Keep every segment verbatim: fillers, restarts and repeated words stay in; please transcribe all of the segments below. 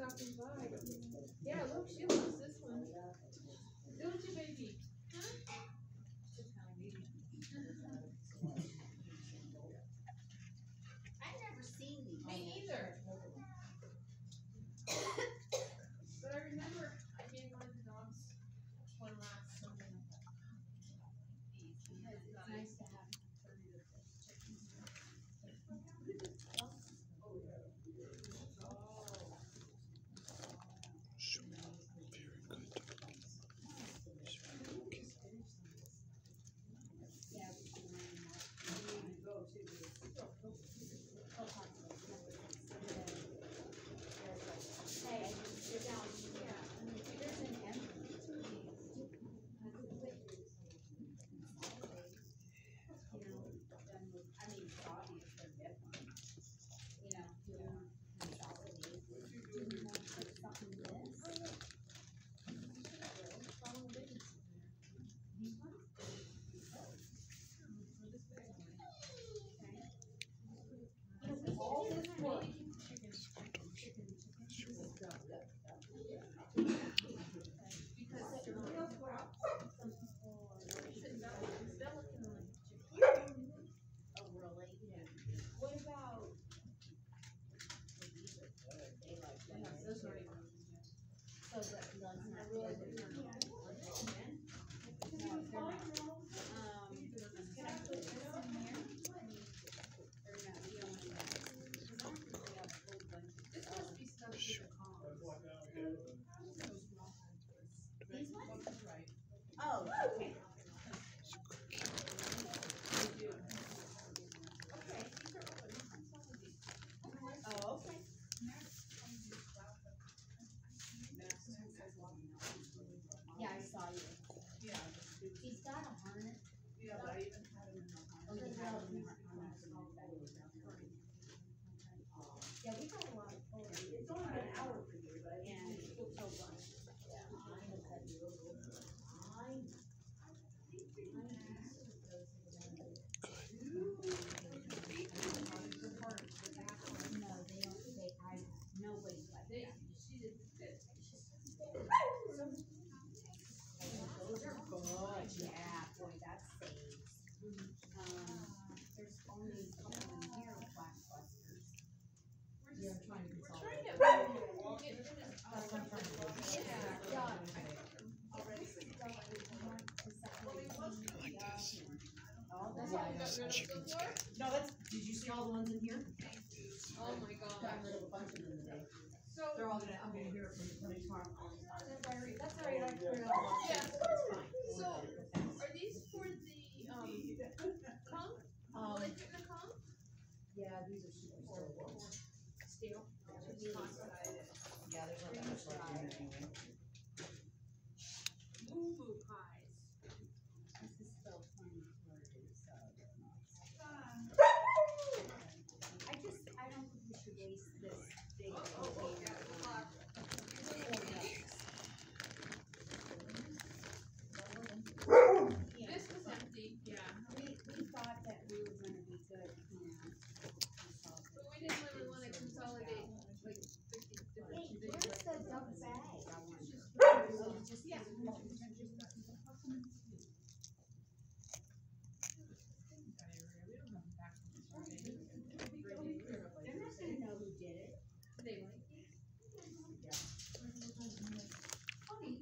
stopping by. Yeah, look, she loves this one. Don't you, baby? Huh? I've never seen these. Me either. But I remember I gave one of the dogs one last Sunday. Because it's nice to have. Hey, I can sit down. Yeah. There's an empty. You know, done with, I mean, it's obvious they're different. You know, doing consolidate. Doing more for something this. These ones? All this work. Oh, really? Yeah. What about? These are good. They like them. Those are even. So that that's not really good. No, they're not. Um, can I put this in here? Or no, you don't want that. Because I think they have a whole bunch of. This must be stuff with the columns. These ones? Right. Oh, okay. Okay, these are open. Oh, okay. Yeah, I saw you. Yeah. He's got a harness. Yeah, but I even had him in the Oh, you have him in the harness. Yeah, we got a lot of photos. It's only been an hour for you, but And so fun. Yeah. No, they don't, they, I, nobody's like they, that. she did fit. Those are good, yeah, boy, that saves. Um, there's only a couple in here, black busters. We're just, Yeah, I'm trying to we're consolidate. trying to get rid of this. That's what I'm trying to do. Yeah. Done. Already. All That's that. all you got rid of so far? No, that's, did you see all the ones in here? Oh my god. Got rid of a bunch of them today. So, They're all gonna, I'm gonna hear it from from tomorrow. That's all right, that's all right, I cleared it all. yeah, It's fine. so, are these for the, um, conch? Will Um, they fit in the conch? yeah, these are super stale. Steel. Yeah, there's not that much left in there anyway. Boo boo pies. This is still twenty thirty, so they're not. I just, I don't think we should waste this big container. Yeah, This was empty, yeah. we, we thought that we were gonna be good, you know. But we didn't really wanna consolidate like fifty different Hey, things. where's the duck bag? I want. Oh, Just, yeah. They're not gonna know who did it. They like it. Honey,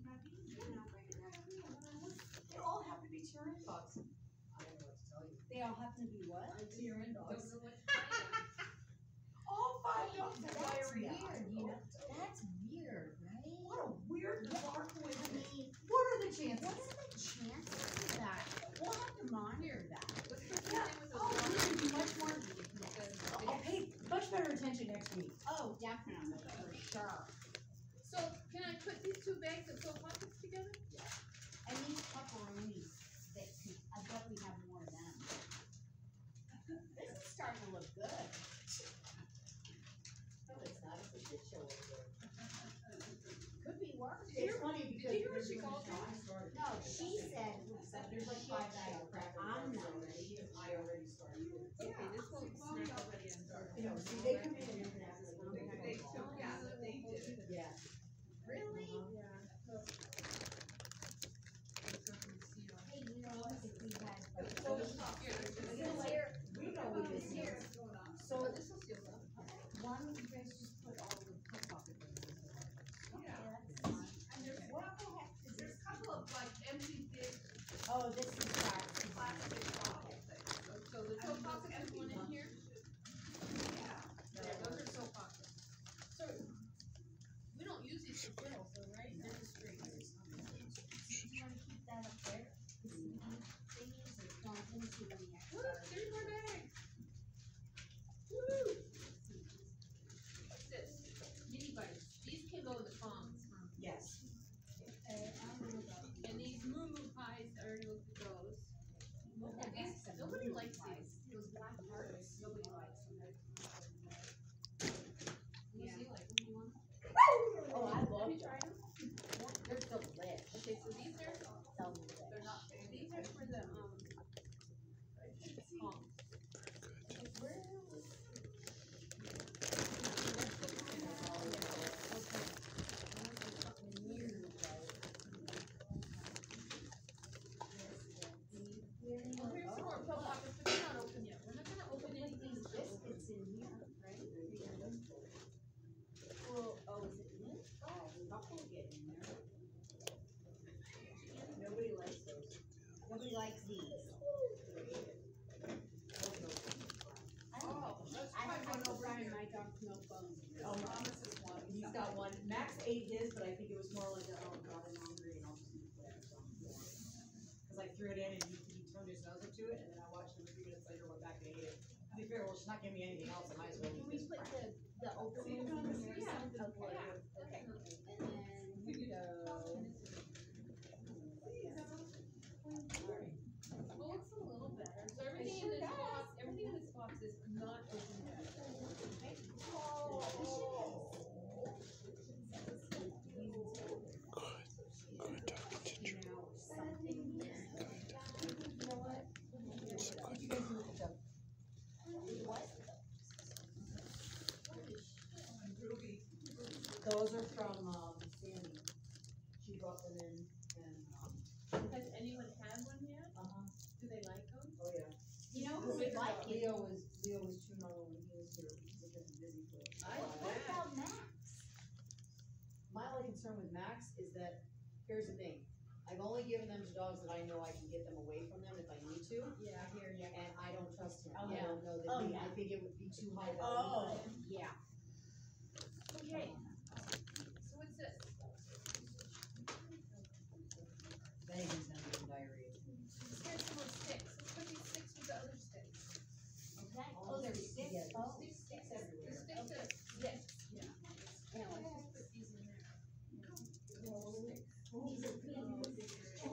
They all have to be tear inbox. I don't know what to tell you. they all happen to be what? Tear Don't inbox. know what to tell All five dogs have That's diarrhea. weird, you know, that's weird, right? What a weird, bizarre I coincidence. mean, What are the what chances? are the chances of that? We'll have to monitor that. you. What's the Yeah. thing with the Oh, we should be much more, Because I'll pay much better attention next week. Oh, definitely, for sure. So, can I put these two bags of soap buckets together? And these pepperonis, that could, I bet we have more of them. This is starting to look good. No, it's not, it's a shit show over there. Could be worse. Did you It's hear- funny did because. you hear what she when called Sean me? started- No, she said, There's like five bags of crap. I'm not ready. She and I already started. Okay, this won't snap already and start. You know, see, they come in and. They took, yeah, they did. Yeah. Oh, this is our. Plastic bottle thing. So the toe pockets is one in here. Yeah. There, those are toe pockets. So, we don't use these for sale, so right, they're just straight. You wanna keep that up there? The C D thingies or don't into the Look, extra? there's my bag. Woo! What's this? Mini bites. These can go in the palms. Yes. Okay, I don't know about. And these moo moo pies, I already looked at those. Look at These, that. nobody likes these. Those black hearts, nobody likes them. Yeah. Yeah. Like, what do you want? Oh, I Have love you them. tried them? They're delish. Okay, so these are, Delish. they're not, these are for the, um, palms. Where was? Well, here's some more pill pockets, but they're not open yet. We're not gonna open anything. These biscuits in here, right? Well, oh, is it in? Oh, couple get in there. Nobody likes those. Nobody likes these. I don't know. Oh, that's I quite have one to over find here. my dog's no bones. Oh, Thomas is one. He's got one. Max ate his, but I think it was more like, a, oh god, I'm hungry, and I'll just eat whatever. Because I threw it in, and he, he turned his nose up to it, and then I watched him a few minutes later, went back and ate it. To be fair, well, she's not giving me anything else. I might as well Can eat we this put crap. the, the open See, ones in Thomas, here? yeah. Okay, Yeah, okay. definitely. And then, here we go. Well, looks a little better. So everything in sure this does. box, everything in this box is not open yet. Ruby. Those are from, um, Sandy. She brought them in, and, um, Has anyone had one yet? uh-huh, Do they like them? oh yeah. You know who would like it? Leo was, Leo was chewing on it when he was here, because he was busy for it. I What about Max? My only concern with Max is that, here's the thing, I've only given them to dogs that I know I can get them away from them if I need to, Yeah, here, yeah. and I don't trust him. Oh, I yeah. don't know Oh, that he, yeah. I think it would be too high Oh, value. yeah. Okay. So what's this? Then he's gonna get diarrhea. Here's some more sticks. Let's put these sticks with the other sticks. Okay. Oh, there's six. Yeah. Oh. Sticks, sticks Sticks everywhere. The sticks are, yes, yeah. Yeah. Let's just put these in there. These are pins.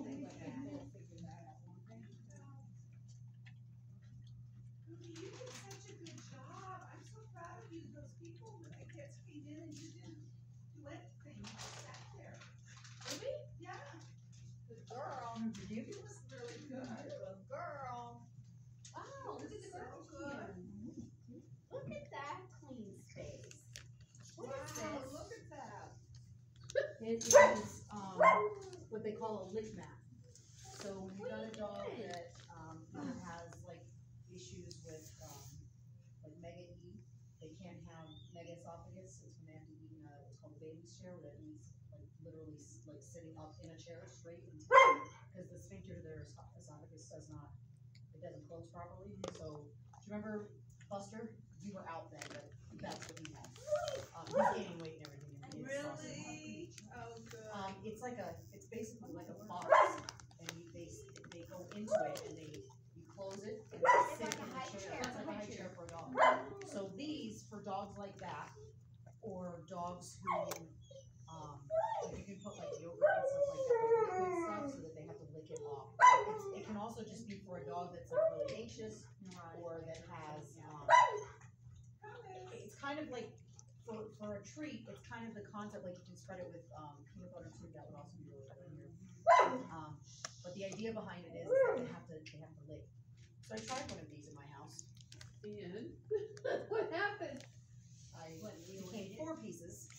Ruby, you did such a good job. I'm so proud of you. Those people, when the kids came in and you didn't do anything, you just sat there. Ruby? Yeah, Good girl. it was really good. Good girl. Wow, look at the So garbage good. can. Look at that clean space. What is Wow, this? look at that. It is, um, what they call a lick mat. So when you've got a dog that, um, either has like issues with, um, like mega E, they can't have mega esophagus, it's when they have to eat in a, what's called a baby's chair, where it means like literally s- like sitting up in a chair straight until, because the sphincter to their esoph- esophagus does not, it doesn't close properly, so, do you remember Buster? You were out then, but that's what he had. Um, he's gaining weight and everything, and it's awesome. Really? Oh, good. Um, it's like a, it's basically like a box, and you, they, s- they go into it, and they, you close it, and they It's sit like a in the high chair, chair. it's like a high chair for a dog. So these, for dogs like that, or dogs who, um, like you can put like yogurt and stuff like that, like liquid stuff, so that they have to lick it off. It's, it can also just be for a dog that's like really anxious, or that has, um, it's kind of like, for, for a treat, it's kind of the concept, like you can spread it with, um, peanut butter too, that would also be really good here. Um, but the idea behind it is that they have to, they have to lick. So I tried one of these in my house. And what happened? I What, you became ate it? four pieces,